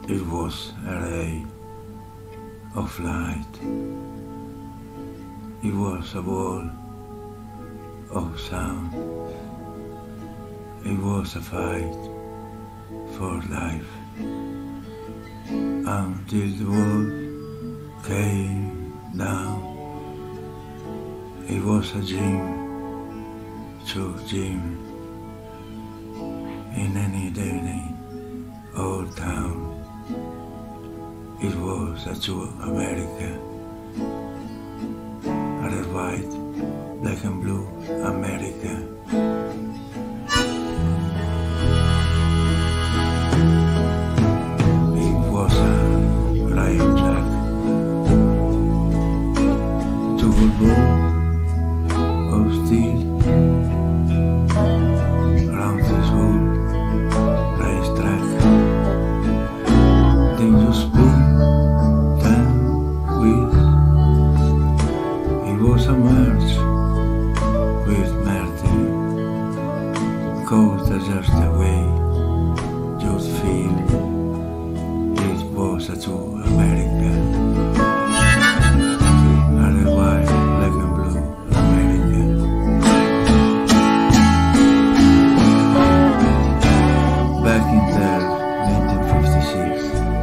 It was a ray of light. It was a wall of sound. It was a fight for life until the world came down. It was a dream to dream in any day or town. It was a true America, a red, white, black and blue America. It was a riot track to a ball of steel around this whole racetrack. Then you spin them with. It was a march with Martin, cause just the way you'd feel. It was a true America, a red, white, black and blue America. Back in there, 1956.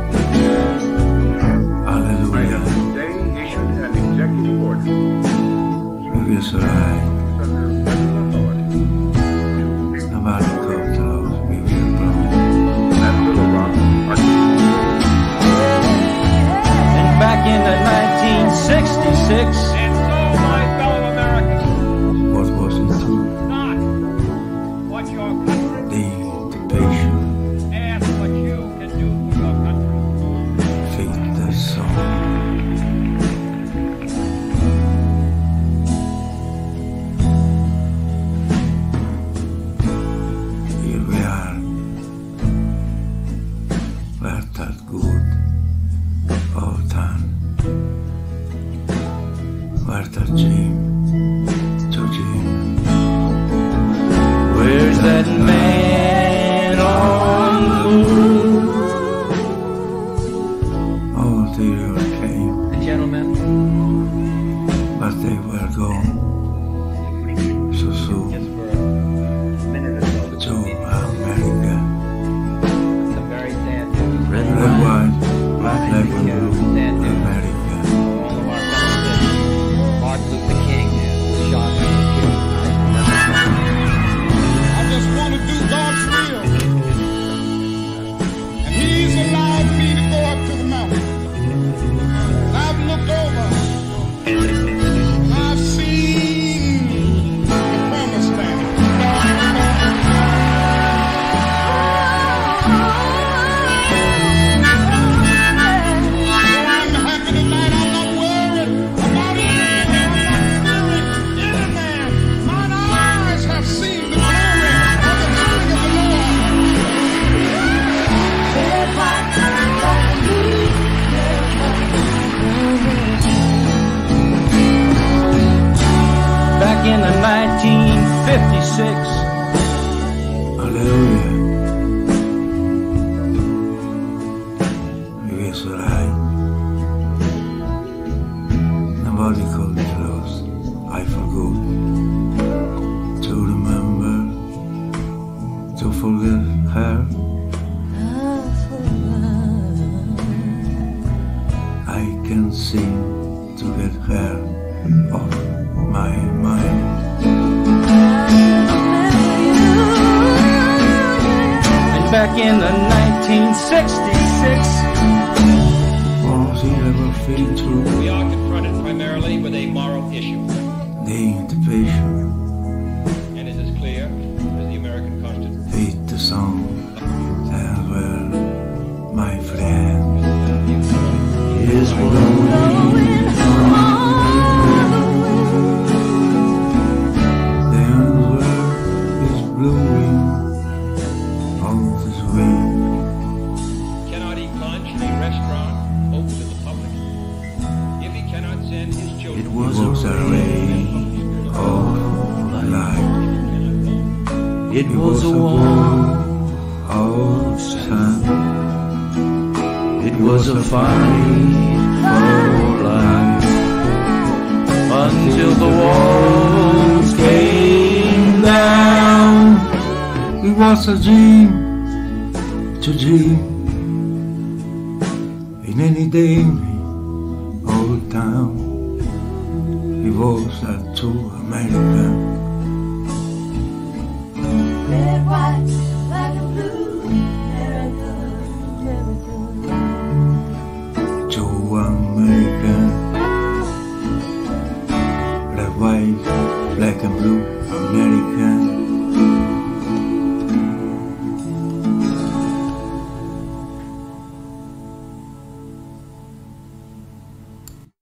Halleluiah. Today issued an executive order. Maybe it's alright. Nobody comes to us, we will blow. That Little Rock, And back in the 1966, And so, my fellow Americans, What was it to not what your country the patient ask what you can do for your country. feed the soul? Here we are, where that good old town, where that dream to dream. where's that man on the moon? All the years came, Gentlemen, but they were gone so soon for a minute or so. to America. Some very sad red, Red, white, white, black and blue America. all of our fellow Martin Luther King was shot and killed. I just want to do God's will. And He's allowed me to go up to the mountain. And I've looked over. And I've seen the promised land. I'm happy tonight. I'm not worried about anything. I'm not fearing any man. Mine eyes have seen the glory of the coming of the back in the 1956, Hallelujah. It is alright. Nobody called it lost. I forgot to remember, to forget her. I can sing to get her off my mind. and back in the 1966, Was he ever feel true? We are confronted primarily with a moral issue, The invitation, and it is clear as the American Constitution. beat the song, that well, my friend. Is blowing the world is blowing on this wind. Cannot he plunge a restaurant open to the public if he cannot send his children? It was a ray of light. it was a warm of sun. It was a fight for life until the walls came down. It was a dream to dream in any day, old town. It was to America.